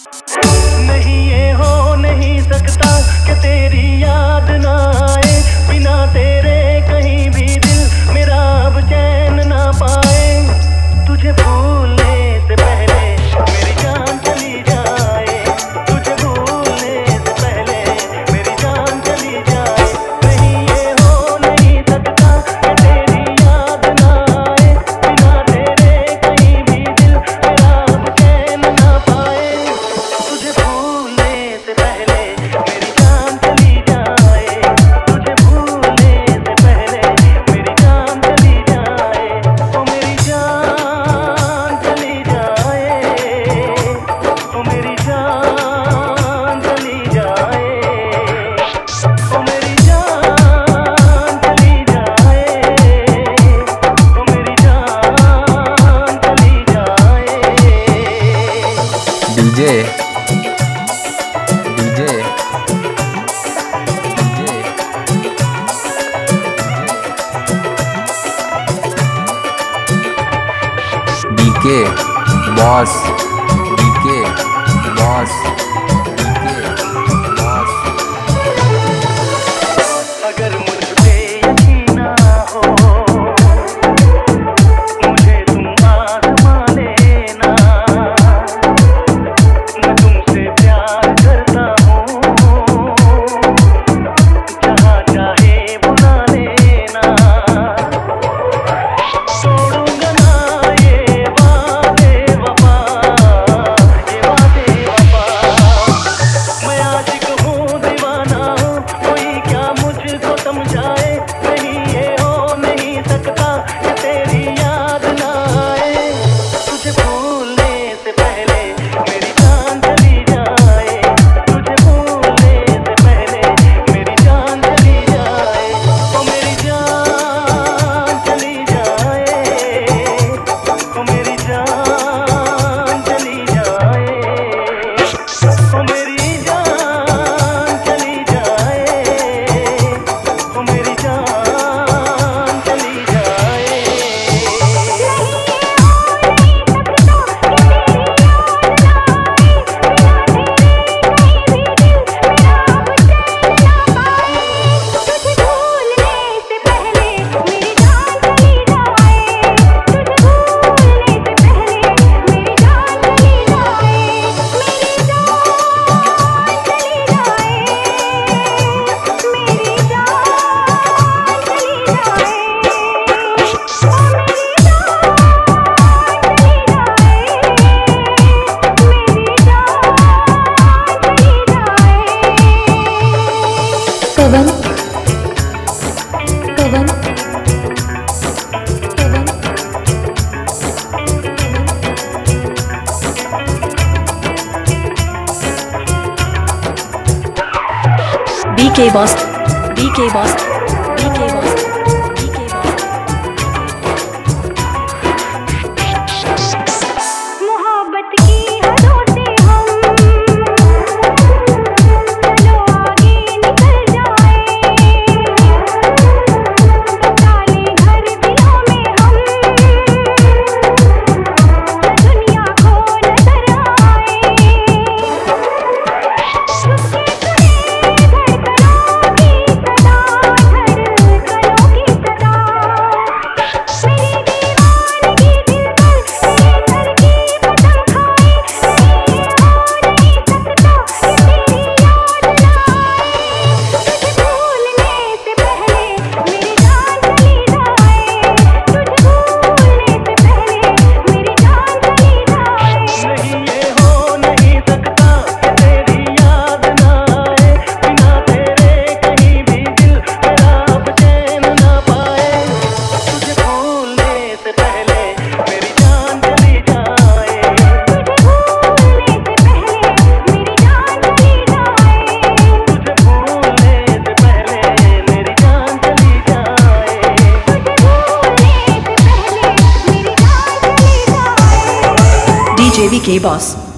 नहीं ये हो नहीं सकता कि तेरी याद ना आए, बिना तेरे कहीं भी दिल मेरा अब चैन ना पाए। तुझे भूलने से पहले मेरी जान चली जाए, तुझे भूलने से पहले मेरी जान चली जाए। नहीं ये हो नहीं सकता कि तेरी याद ना आए, बिना तेरे कहीं भी दिल मेरा अब चैन ना पाए। तुझे भूलने से पहले मेरी जान चली जाए, तुझे भूलने से पहले मेरी जान चली जाए। ओ मेरी जान चली जाए, ओ मेरी जान चली जाए, ओ मेरी जान चली जाए, ओ मेरी जान चली जाए। DJ DJ DK boss, DK boss, DK boss. अगर मुझ पे यकीन ना हो, मुझे तुम आज़मा लेना। मैं तुमसे प्यार करता हूँ, जहाँ चाहे बुला लेना। तोड़ूंगा ना ये वादे वफा, ये वादे वफा। मैं आशिक हूँ दीवाना हूँ, कोई क्या मुझको समझाए। नहीं ये हो नहीं सकता कि तेरी याद ना आए। तुझे भूलने से पहले मेरी जान चली जाए, तुझे भूलने से पहले मेरी जान चली जाए। ओ मेरी जान चली जाए, ओ मेरी जान चली जाए, ओ मेरी जान चली जाए, ओ मेरी जान चली जाए। पवन पवन BK Boss, BK Boss, BK Boss, BK Boss। मोहब्बत की हदों से हम चलो आगे निकल जाए, डाले घर दिलों में हम, दुनिया को नजर आए। BK Boss।